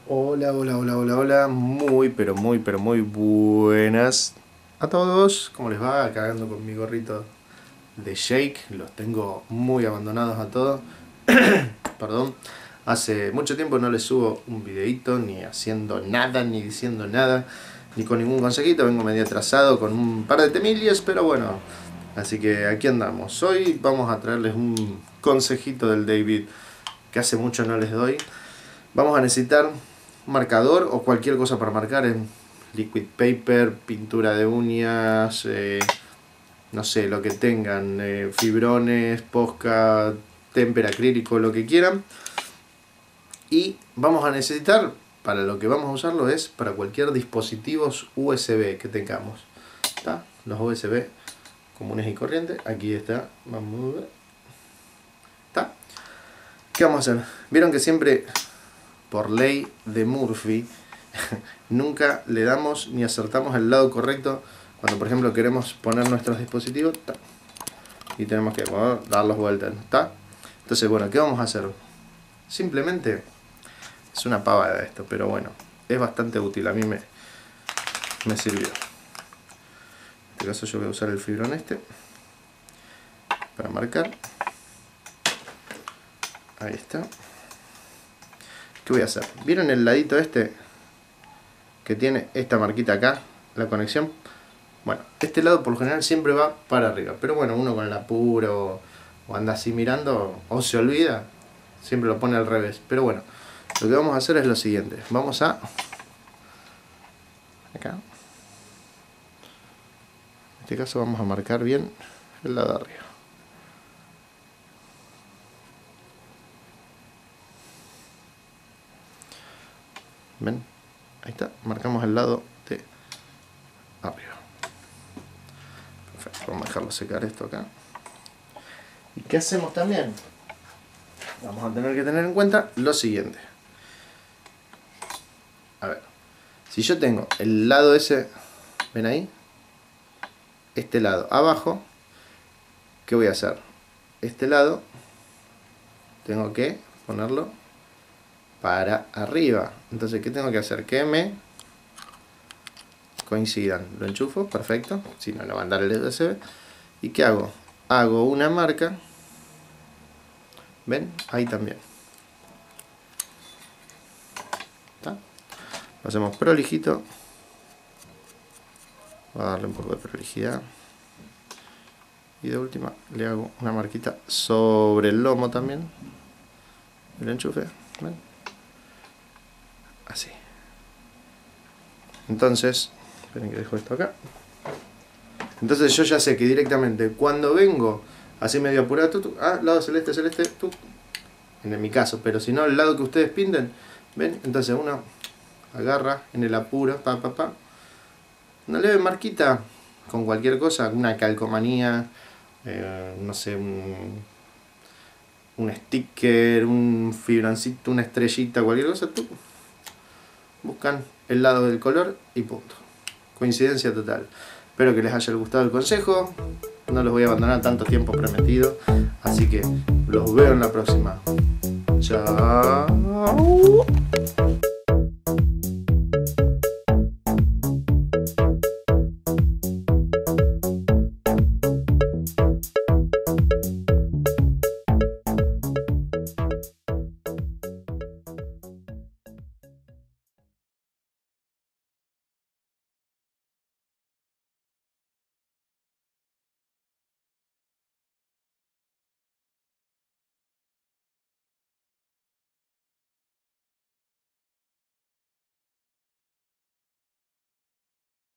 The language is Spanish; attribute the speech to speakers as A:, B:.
A: Hola, hola, hola, hola, hola, muy, pero muy buenas a todos. ¿Cómo les va? Acá ando con mi gorrito de Shake, los tengo muy abandonados a todos. Perdón, hace mucho tiempo no les subo un videito, ni haciendo nada, ni diciendo nada, ni con ningún consejito. Vengo medio atrasado con un par de temillas, pero bueno, así que aquí andamos. Hoy vamos a traerles un consejito del David que hace mucho no les doy. Vamos a necesitar un marcador o cualquier cosa para marcar en liquid paper, pintura de uñas, no sé, lo que tengan, fibrones, posca, témpera acrílico, lo que quieran. Y vamos a necesitar, para lo que vamos a usarlo es para cualquier dispositivos USB que tengamos. ¿Está? Los USB comunes y corrientes, aquí está, vamos a ver. ¿Está? ¿Qué vamos a hacer? Vieron que siempre, por ley de Murphy, nunca le damos ni acertamos el lado correcto cuando por ejemplo queremos poner nuestros dispositivos y tenemos que darlos vueltas, ¿está? Entonces bueno, ¿qué vamos a hacer? Simplemente es una pavada esto, pero bueno, es bastante útil, a mí me sirvió. En este caso yo voy a usar el fibrón para marcar. Ahí está. ¿Qué voy a hacer? ¿Vieron el ladito que tiene esta marquita acá, la conexión? Bueno, este lado por lo general siempre va para arriba, pero bueno, uno con el apuro o anda así mirando o se olvida, siempre lo pone al revés. Pero bueno, lo que vamos a hacer es lo siguiente. Vamos a acá, en este caso vamos a marcar bien el lado de arriba. ¿Ven? Ahí está, marcamos el lado de arriba. Perfecto, vamos a dejarlo secar esto acá. ¿Y qué hacemos también? Vamos a tener que tener en cuenta lo siguiente. A ver, si yo tengo el lado ese, ¿ven ahí? Este lado abajo, ¿qué voy a hacer? Este lado tengo que ponerlo para arriba. Entonces, ¿qué tengo que hacer? Que me coincidan. Lo enchufo, perfecto. Si no, no va a andar el USB. ¿Y qué hago? Hago una marca. ¿Ven? Ahí también. ¿Está? Lo hacemos prolijito. Voy a darle un poco de prolijidad. Y de última le hago una marquita sobre el lomo también. El enchufe. ¿Ven? Así. Entonces, esperen que dejo esto acá. Entonces yo ya sé que directamente cuando vengo así medio apurado, lado celeste, en mi caso, pero si no el lado que ustedes pinten, ¿ven? Entonces uno agarra en el apuro, una leve marquita con cualquier cosa, una calcomanía, no sé, un sticker, un fibrancito, una estrellita, cualquier cosa, buscan el lado del color y punto. Coincidencia total. Espero que les haya gustado el consejo. No los voy a abandonar tanto tiempo prometido. Así que los veo en la próxima. Chao.